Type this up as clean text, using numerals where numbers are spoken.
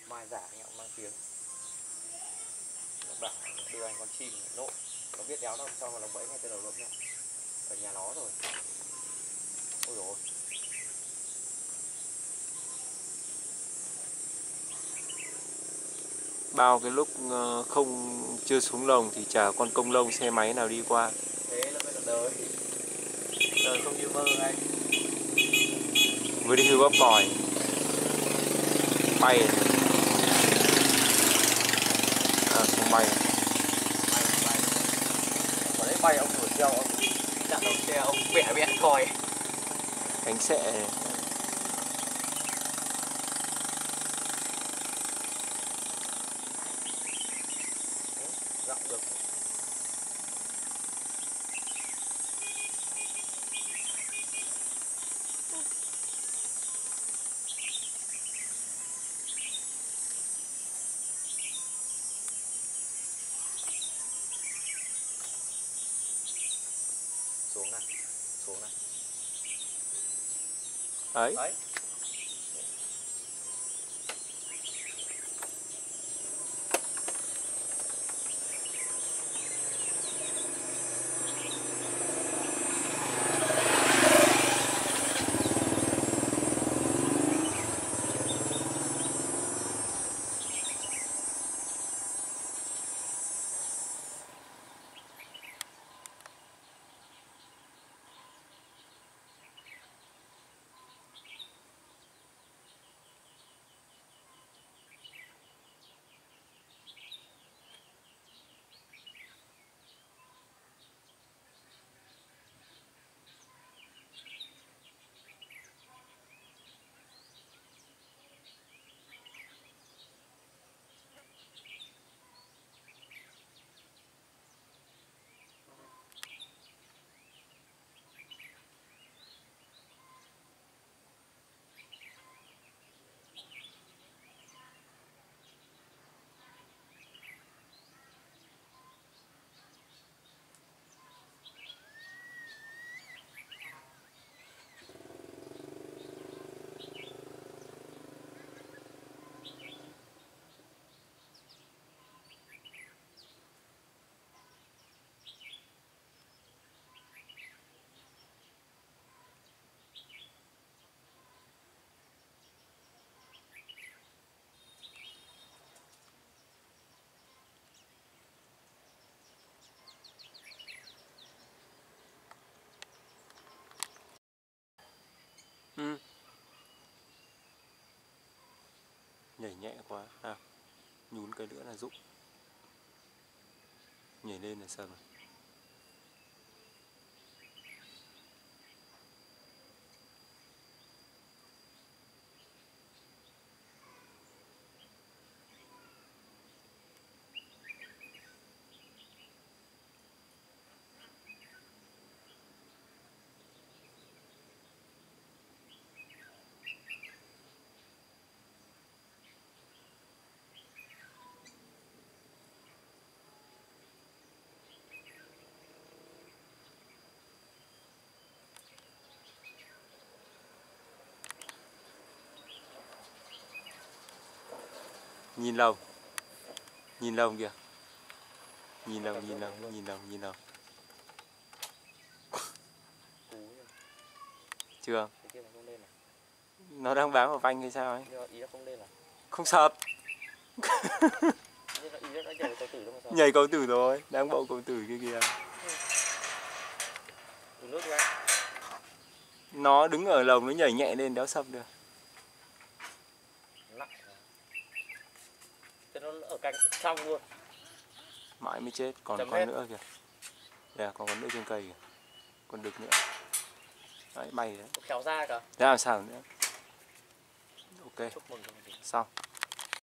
Mai giả anh em mang tiếng. Nó bảo đưa anh con chim nộm. Nó biết đéo đâu cho vào lồng bẫy ngay từ đầu lộn nhá. Ở nhà nó rồi. Ôi dồi ôi. Bao cái lúc không chưa xuống lồng thì chả con công lông xe máy nào đi qua. Thế là bây giờ đời. Đời không như mơ anh. Vừa đi hưu bóp còi. Bay. À không bay. Bay. Còn đấy bay ông đuổi theo ông chặn đầu xe ông bẻ bẻ còi. Bánh xệ này. Dặm được. Xuống này. Xuống này. Đấy. Đấy. Ừ. Nhảy nhẹ quá. À, nhún cái nữa là rụng. Nhảy lên là sao rồi? Nhìn lồng. Nhìn lồng kìa. Nhìn lồng, nhìn lồng, nhìn lồng, nhìn lồng. Chưa? Nó đang bám vào vanh hay sao ấy? Ý là không lên à? Không sập. Ý là nhảy cầu tử đâu mà sập. Nhảy cầu tử rồi, đang bộ cầu tử kia kìa. Từ nước ra. Nó đứng ở lồng nó nhảy nhẹ lên đéo sập được. Nặng. Thế nó ở cạnh trong luôn. Mãi mới chết, còn Chấm con hết. nữa kìa. Đây, còn con nữa trên cây kìa. Con đực nữa. Đấy, bay đấy. Kéo ra cả. Ra làm sao nữa. Ok. Chúc mừng. Xong.